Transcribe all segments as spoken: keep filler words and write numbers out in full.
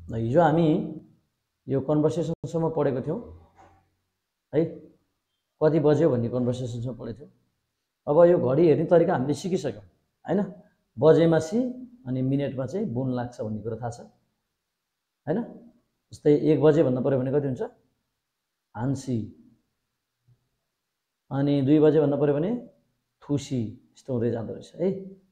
हिजो हामी यो कन्भर्सेसनसम्म पढेको थियौँ है, कति बज्यो भन्ने कन्भर्सेसनसम्म पढेको थियौँ। अब यो घडी हेर्ने तरिका हामीले सिकिसक्यौँ हैन। बजेमा सी अनि मिनेटमा चाहिँ बुन लाग्छ भन्ने कुरा थाहा छ हैन। जस्तै एक बजे भन्नु पर्यो भने कति हुन्छ, हान्सी। अनि दुई बजे भन्नु पर्यो भने थुसी। यस्तो हुँदै जाँदो रहेछ है।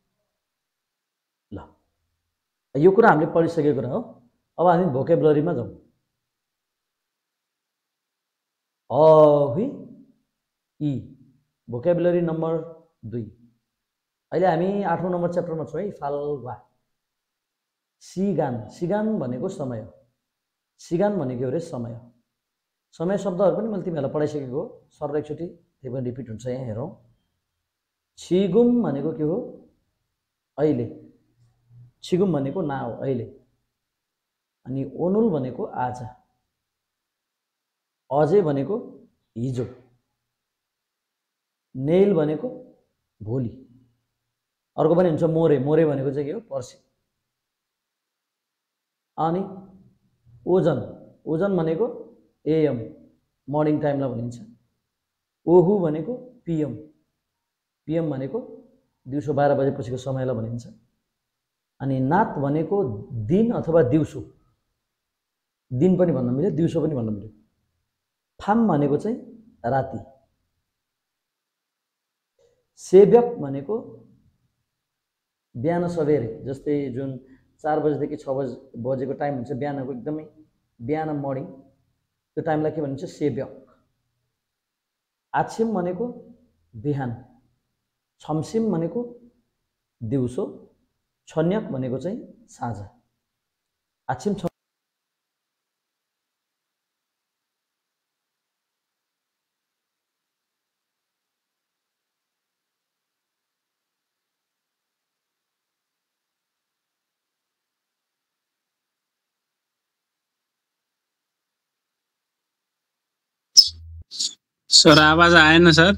ल यो कुरा हामीले पढिसकेको कुरा हो। अब हामी भोकेबुलरीमा जाउँ। अ हुई इ भोकेबुलरी नम्बर दुई। अहिले हामी आठौँ नम्बर च्याप्टरमा छौँ है, फाल्गुवा। सिगान, सिगान भनेको समय हो। सिगान भनेको हो रे समय। समय शब्दहरू पनि मैले तिमीहरूलाई पढाइसकेको हो, सर एकचोटि त्यही पनि रिपिट हुन्छ यहाँ हेरौँ। छिगुम भनेको के हो, अहिले। छिगुम भनेको नाउ, अहिले। अनि ओनुल भनेको आज। अझै भनेको हिजो। नेल भनेको भोलि। अर्को पनि हुन्छ मोरे, मोरे भनेको चाहिँ के हो, पर्सि। अनि ओजन, ओजन भनेको एएम, मर्निङ टाइमलाई भनिन्छ। ओहु भनेको पिएम, पिएम भनेको दिउँसो बाह्र बजेपछिको समयलाई भनिन्छ। अनि नात भनेको दिन अथवा दिउँसो, दिन पनि भन्न मिल्यो दिउँसो पनि भन्न मिल्यो। फाम भनेको चाहिँ राति। सेव्यक भनेको बिहान सबेरे, जस्तै जुन चार बजेदेखि छ बजे बजेको टाइम हुन्छ बिहानको, एकदमै बिहान मर्निङ, त्यो टाइमलाई के भनिन्छ, सेव्यक। आछिम भनेको बिहान। छम्सिम भनेको दिउँसो। छन्यक भनेको चाहिँ साँझ। आछिम छ सर आवाज आएन सर।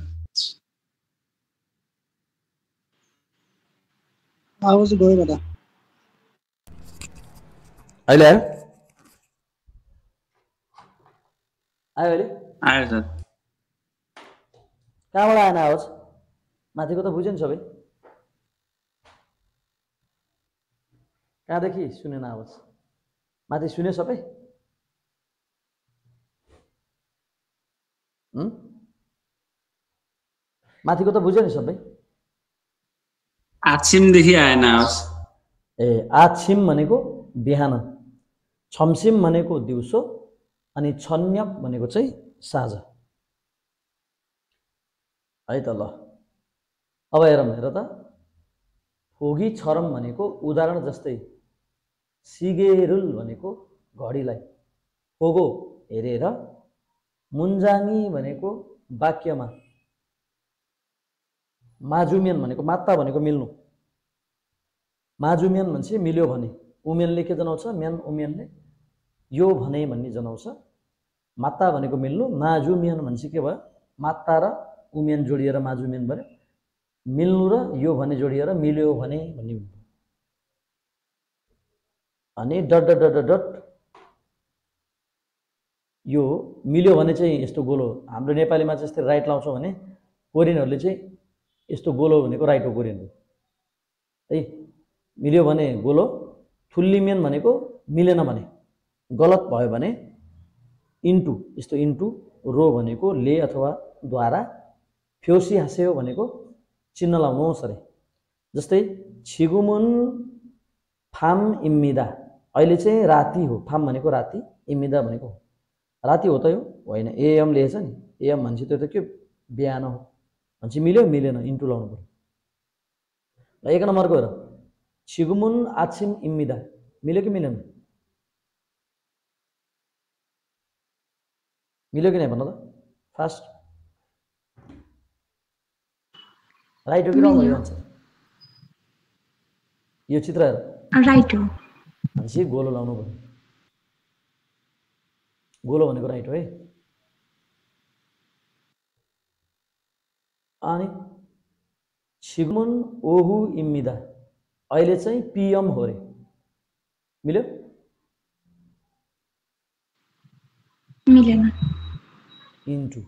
आवाज गयो बडा। अहिले आयो, आयो अहिले आयो सर। कहाँबाट आएन आवाज? माथिको त बुझ्यो नि सबै, कहाँदेखि सुनेन आवाज? माथि सुन्यो सबै? माथिको त बुझ्यो नि सबै? आछिमदेखि आएन आवाज। ए आछिम भनेको बिहान, छम्सिम भनेको दिउँसो, अनि छन्यक भनेको चाहिँ साँझ है त। ल अब हेरौँ, हेर त। फोगी छरम भनेको उदाहरण जस्तै सिगेरुल भनेको घडीलाई फोगो हेरेर, मुन्जानी भनेको वाक्यमा, माजुमियन भनेको मात्ता भनेको मिल्नु, माजुमियन भन्छ मिल्यो भने, उमेनले के जनाउँछ, म्यान उमेनले यो भने भन्ने जनाउँछ। मात्ता भनेको मिल्नु, माजुमियन भन्छ के भयो, मात्ता र उमेन जोडिएर माजुमियन भयो। मिल्नु र यो भने जोडिएर मिल्यो भने भन्ने हुन्छ। अनि डट डट डट डट यो मिल्यो भने चाहिँ यस्तो गोलो, हाम्रो नेपालीमा चाहिँ यस्तै राइट लाउँछौँ भने कोरियनहरूले चाहिँ यस्तो गोलो भनेको राइट हो कोरियनको है। मिल्यो भने गोलो, थुल्लिमेन भनेको मिलेन भने, गलत भयो भने इन्टु, यस्तो इन्टु। रो भनेको ले अथवा द्वारा। फ्योसी हाँस्यो भनेको चिन्ह लाउनुहोस् अरे। जस्तै छिगुमुन फाम इम्मिदा, अहिले चाहिँ राति हो। फाम भनेको राति, इम्मिदा भनेको राति हो त यो होइन, एएम लेखेछ नि, एएम भन्छ त्यो त के बिहान हो भन्छ। मिल्यो मिलेन, इन्टु लाउनु पर्यो। ल एक नम्बरको हेर, छिगुमुन आछिम इम्मिदा, मिल्यो कि मिलेन? मिल्यो कि नै भन्नु त फास्ट। राइट हो कि रङ हो यो आन्सर? यो चित्र हेर, राइट हो भनेपछि गोलो लाउनु पर्यो। गोलो भनेको राइट हो है। अनि छिगमुन ओहु इम्मिदा, अहिले चाहिँ पिएम हो रे, मिल्यो? मिलेन। इन्टु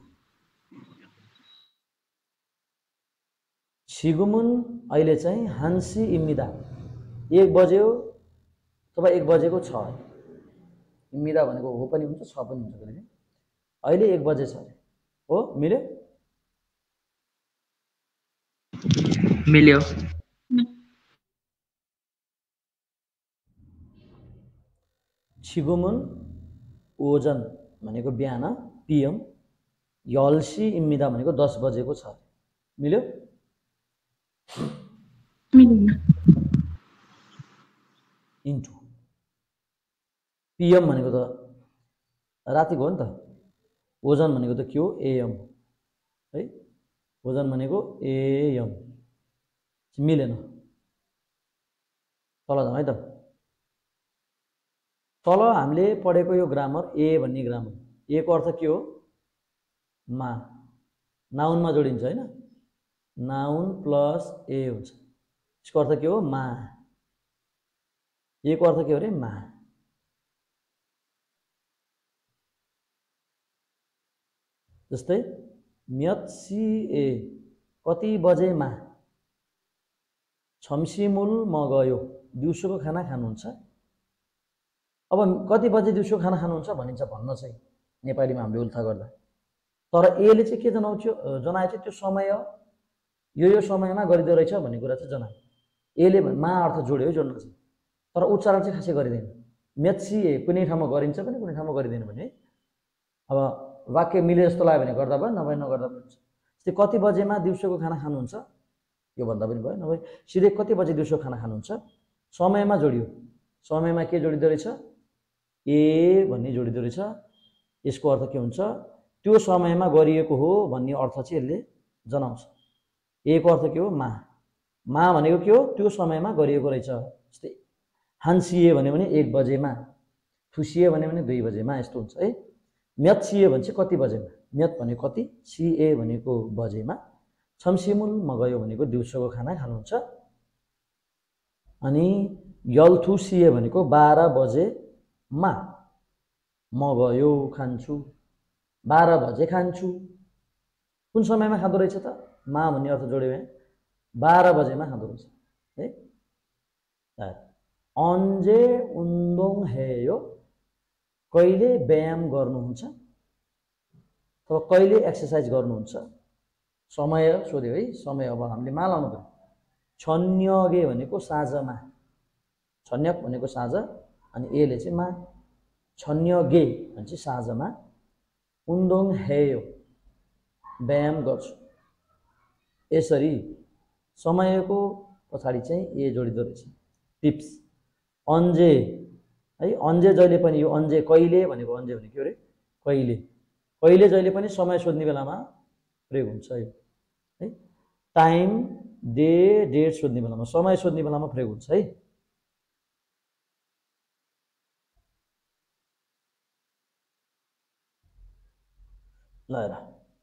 छिगुमुन अहिले चाहिँ हान्सी इम्मिदा एक बज्यो अथवा एक बजेको छ। इम्मिदा भनेको हो पनि हुन्छ छ पनि हुन्छ कहिले अहिले एक बजे छ अरे हो मिल्यो मिल्यो छिगुमुन ओजन भनेको बिहान पिएम यल्सी इम्मिदा भनेको दस बजेको छ मिल्यो मिलेन। इन्टु पिएम भनेको त रातिको हो नि त ओजन भनेको त के हो एएम है ओजन भनेको एएम मिलेन तल जाउँ है त तल हामीले पढेको यो ग्रामर ए भन्ने ग्रामर ए को अर्थ के हो मा नाउनमा जोडिन्छ हैन नाउन प्लस ए हुन्छ यसको अर्थ के हो मा ए को अर्थ के हो रे मा जस्तै म्यत्सी ए कति बजेमा छम्सीमुल म गयो दिउँसोको खाना खानुहुन्छ अब कति बजे दिउँसो खाना खानुहुन्छ भनिन्छ भन्न चाहिँ नेपालीमा हामीले उल्था गर्दा तर एले चाहिँ के जनाउँथ्यो जनाए चाहिँ त्यो समय यो यो समयमा गरिदो रहेछ भन्ने कुरा चाहिँ जनायो एले मा अर्थ जोड्यो है जोड्न चाहिँ तर उच्चारण चाहिँ खासै गरिदैन मेत्सी ए कुनै ठाउँमा गरिन्छ पनि कुनै ठाउँमा गरिदैन भने अब वाक्य मिले जस्तो लाग्यो भने गर्दा भयो नभए नगर्दा पनि हुन्छ जस्तै कति बजेमा दिउँसोको खाना खानुहुन्छ यो भन्दा पनि भयो नभए सिधै कति बजे दिउँसो खाना खानुहुन्छ समयमा जोडियो समयमा के जोडिदो रहेछ ए भन्ने जोडिदो रहेछ यसको अर्थ के हुन्छ त्यो समयमा गरिएको हो भन्ने अर्थ चाहिँ यसले जनाउँछ ए को अर्थ के हो मा मा भनेको के हो त्यो समयमा गरिएको रहेछ जस्तै हान्सिए भन्यो भने एक बजेमा थुसिए भन्यो भने दुई बजेमा यस्तो हुन्छ है म्याथ सिए भने चाहिँ कति बजेमा म्याथ भनेको कति सिए भनेको बजेमा छम्सिमुल म गयो भनेको दिउँसोको खाना खानुहुन्छ अनि यल्थु सिए भनेको बाह्र बजेमा म गयो खान्छु बाह्र बजे खान्छु कुन समयमा खाँदो रहेछ त मा भन्ने अर्थ जोड्यो भने बाह्र बजेमा खाँदो रहेछ है अन्जे उन्दोङ हेयो कहिले व्यायाम गर्नुहुन्छ अथवा कहिले एक्सर्साइज गर्नुहुन्छ समय सोध्यो है समय अब हामीले मा लाउनु पर्यो छन्यगे भनेको साँझमा छन्यक भनेको साँझ अनि एले चाहिँ मा छन्यगे भने चाहिँ साँझमा उन्दोङ हेयो व्यायाम गर्छु यसरी समयको पछाडि चाहिँ ए जोडिदो रहेछ टिप्स अन्जे है अन्जे जहिले पनि यो अन्जे कहिले भनेको अन्जे भनेको के अरे कहिले कहिले जहिले पनि समय सोध्ने बेलामा प्रयोग हुन्छ यो है टाइम डे डेट सोध्ने बेलामा समय सोध्ने बेलामा प्रयोग हुन्छ है ल हेर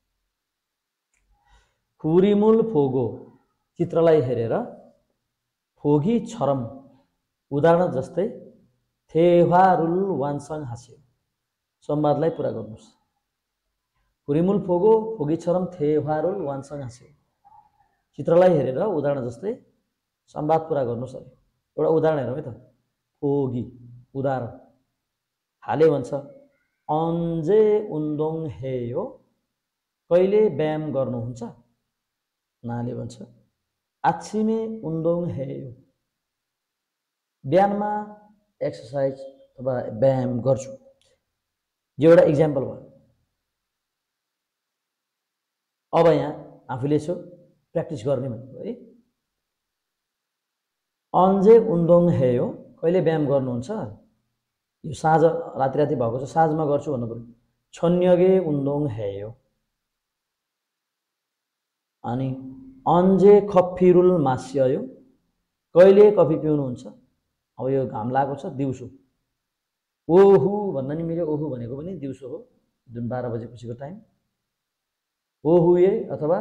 फुरिमुल फोगो चित्रलाई हेरेर फोगी छरम उदाहरण जस्तै थेवारुल वानसँग हाँस्यो संवादलाई पुरा गर्नुहोस् फुरिमुल फोगो फोगी छरम थेवारुल वानसँग हाँस्यो चित्रलाई हेरेर उदाहरण जस्तै संवाद पुरा गर्नुहोस् अरे एउटा उदाहरण हेरौँ है त फोगी उदाहरण हाले भन्छ अन्जे उन्दोङ हेयो कहिले व्यायाम गर्नुहुन्छ नाले भन्छ आछिमे उन्दोङ हेयो बिहानमा एक्सर्साइज अथवा व्यायाम गर्छु यो एउटा इक्जाम्पल भयो अब यहाँ आफूले यसो प्र्याक्टिस गर्ने भनेको है अन्जे उन्दोङ हेयो कहिले व्यायाम गर्नुहुन्छ यो साँझ राति राति भएको छ साँझमा गर्छु भन्नु पर्यो छन्यगे उन्दोङ हेयो अनि अन्जे खफ्फिरुल मास्ययो कहिले कफी पिउनुहुन्छ अब यो घाम लागेको छ दिउँसो ओहु भन्न नि मिल्यो ओहु भनेको पनि दिउँसो हो जुन बाह्र बजेपछिको टाइम ओहुए अथवा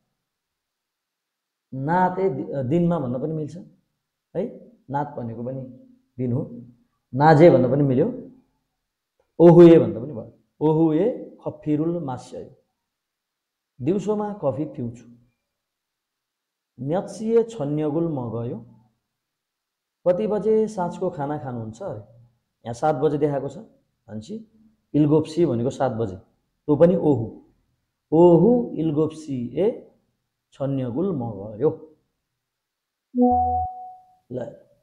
नाते दिनमा भन्न पनि मिल्छ है नात भनेको पनि दिन हो नाजे भन्न पनि मिल्यो ओहुए भन्दा पनि भयो ओहु ए खफिरुल मास्यायो, दिउँसोमा कफी पिउँछु। म्यात्सिए छन्यगुल मगयो, कति बजे साँझको खाना खानुहुन्छ अरे। यहाँ सात बजे देखाएको छ भनेपछि इल्गोप्सी भनेको सात बजे, त्यो पनि ओहु। ओहु इल्गोप्सी ए छन्यगुल मगयो। ल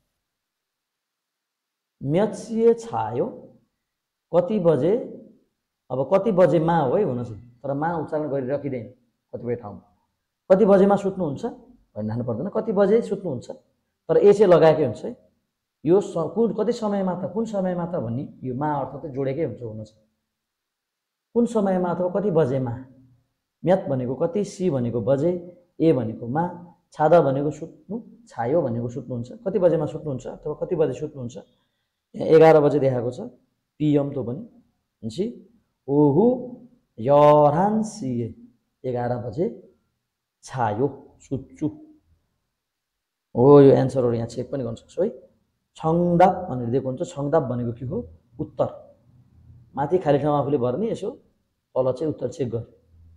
म्यात्सिए छायो, कति बजे, अब कति बजे मा हो है हुन चाहिँ, तर मा उच्चारण गरी राखिँदैन कतिपय ठाउँमा। कति बजेमा सुत्नुहुन्छ भन्नु पर्दैन, कति बजे सुत्नुहुन्छ, तर ए चाहिँ लगाएकै हुन्छ है। यो कुन कति समयमा त, कुन समयमा त भन्ने यो मा अर्थ त जोडेकै हुन्छ हुन चाहिँ। कुन समयमा अथवा कति बजेमा। म्यात भनेको कति, सी भनेको बजे, ए भनेको मा, छादा भनेको सुत्नु, छायो भनेको सुत्नुहुन्छ। कति बजेमा सुत्नुहुन्छ अथवा कति बजे सुत्नुहुन्छ। यहाँ एघार बजे देखाएको छ, पिएम त्यो पनि भनेपछि ओहु यरान सिए, एघार बजे छायो सुत्छु हो। यो एन्सरहरू यहाँ चेक पनि गर्न सक्छौ है। छङदाप भनेर दिएको हुन्छ, छङदाप भनेको के हो, उत्तर। माथि खाली ठाउँ आफूले भर्ने, यसो तल चाहिँ उत्तर चेक गर।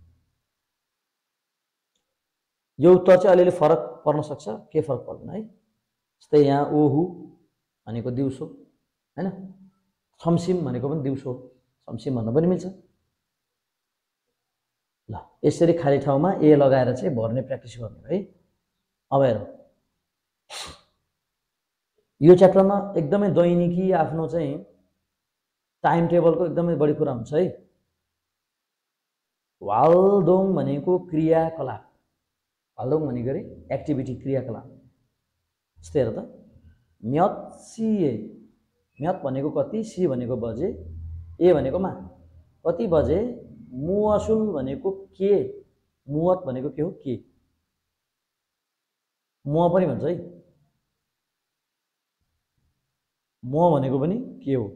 यो उत्तर चाहिँ अलिअलि फरक पर्न सक्छ, के फरक पर्दैन है। जस्तै यहाँ ओहु भनेको दिउँसो हैन, छमसिम भनेको पनि दिउँसो, छमसिम भन्न पनि मिल्छ। ल यसरी खाली ठाउँमा ए लगाएर चाहिँ भर्ने प्र्याक्टिस गर्ने है। अब हेर, यो च्याप्टरमा एकदमै दैनिकी आफ्नो चाहिँ टाइम टेबलको एकदमै बढी कुरा हुन्छ है। वालदोङ भनेको क्रियाकलाप, वालदोङ भनेको अरे एक्टिभिटी, क्रियाकलाप। जस्तै हेर त, म्यात सिए, म्यात भनेको कति, सी भनेको बजे, ए भनेको मा, कति बजे। मुअसुल भनेको के, मुअत भनेको के हो, के। मुअ पनि भन्छ है, मुअ भनेको पनि के हो।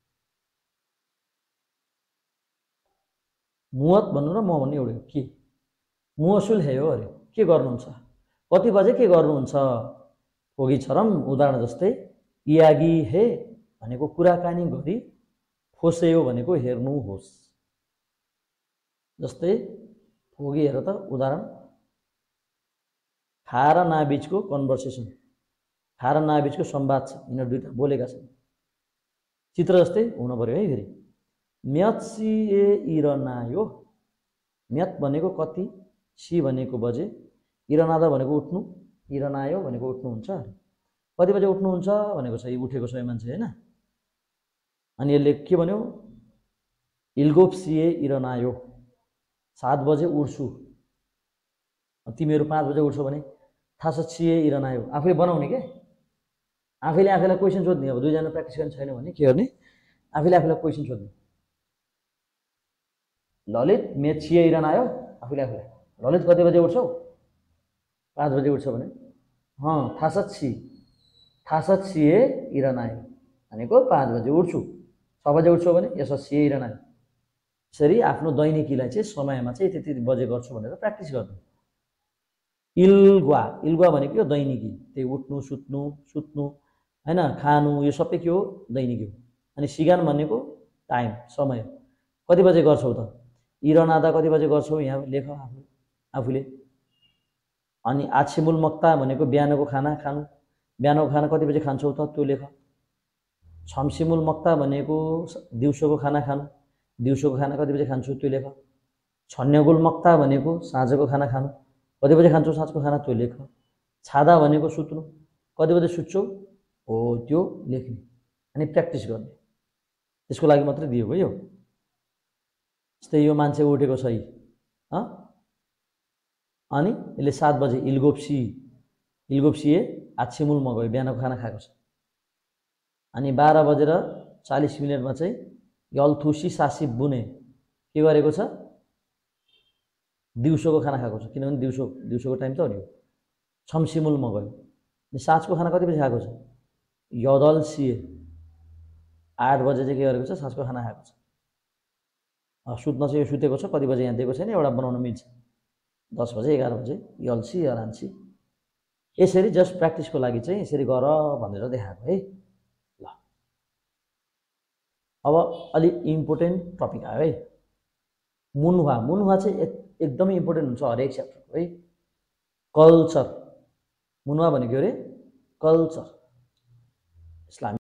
मुअत भन्नु र म भन्नु एउटै हो, के। मुअसुल हे हो अरे, के गर्नुहुन्छ, कति बजे के गर्नुहुन्छ। फोगी छरम उदाहरण जस्तै इयागी हे भनेको कुराकानी गरी, फोसेयो भनेको हेर्नुहोस्। जस्तै फोगी हेर त उदाहरण, खा र ना बीचको कन्भर्सेसन, खा र ना बीचको संवाद छ, यिनीहरू दुईटा बोलेका छन्। चित्र जस्तै हुन पर्यो है। फेरि म्यात सी ए इरनायो, म्यात भनेको कति, सी भनेको बजे, इरनादा भनेको उठ्नु, इरनायो भनेको उठ्नुहुन्छ। कति बजे उठ्नुहुन्छ भनेको छ, उठेको छ यो मान्छे होइन। अनि यसले के भन्यो, इल्गोप्सिए इरनायो, सात बजे उठ्छु। तिमीहरू पाँच बजे उठ्छौ भने थाहा छ छिए इरनायो, आफूले बनाउने के, आफैले आफैलाई क्वेसन सोध्ने। अब दुईजना प्र्याक्टिस गर्ने छैन भने के गर्ने, आफैले आफूलाई क्वेसन सोध्ने। ललित मे छिए इरनायो, आफूले आफूलाई, ललित कति बजे उठ्छौ, पाँच बजे उठ्छ भने अँ थाहा छ छि, थाहा छ छिए इरनायो भनेको पाँच बजे उठ्छु। छ बजे उठ्छौ भने यसो छिए इरनायो। यसरी आफ्नो दैनिकीलाई चाहिँ समयमा चाहिँ त्यति बजे गर्छु भनेर प्र्याक्टिस गर्नु। इल्गुवा, इल्गुवा भनेको यो दैनिकी, त्यही उठ्नु, सुत्नु, सुत्नु हैन, खानु, यो सबै के हो, दैनिकी हो। अनि सिगान भनेको टाइम, समय, कति बजे गर्छौ त, इरनादा कति बजे गर्छौ यहाँ लेख आफू आफूले। अनि आछिमुल मक्ता भनेको बिहानको खाना खानु, बिहानको खाना कति बजे खान्छौ त त्यो लेख। छम्सिमुल मक्ता भनेको दिउँसोको खाना खानु, दिउँसोको खाना कति बजे खान्छु त्यो लेख। छन्यगुल मक्ता भनेको साँझको खाना खानु, कति बजे खान्छौ साँझको खाना त्यो लेख। छादा भनेको सुत्नु, कति बजे सुत्छौ हो त्यो लेख्ने। अनि प्र्याक्टिस गर्ने, त्यसको लागि मात्रै दिएको यो। जस्तै यो मान्छे उठेको छ है, अनि यसले सात बजे इल्गोप्सी, इल्गोप्सिए आछिमुल मगयो, बिहानको खाना खाएको छ। अनि बाह्र बजेर चालिस मिनटमा चाहिँ यल्थुसी सासी बुने के गरेको छ, दिउँसोको खाना खाएको छ, किनभने दिउँसो दिउँसोको टाइम त हो नि। छम्सिमुल मगयो, अनि साँझको खाना कति बजी खाएको छ, यदल्सिए आठ बजे चाहिँ के गरेको छ, साँझको खाना खाएको छ। सुत्न चाहिँ यो सुतेको छ, कति बजे यहाँ दिएको छैन, एउटा बनाउन मिल्छ, दस बजे एघार बजे यल्सी अरान्सी। यसरी जस्ट प्र्याक्टिसको लागि चाहिँ यसरी गर भनेर देखाएको है। ल अब अलिक इम्पोर्टेन्ट टपिक आयो है, मुनवा। मुनवा चाहिँ एक एकदमै इम्पोर्टेन्ट हुन्छ हरेक च्याप्टरको है। कल्चर, मुनवा भनेको अरे कल्चर। यसलाई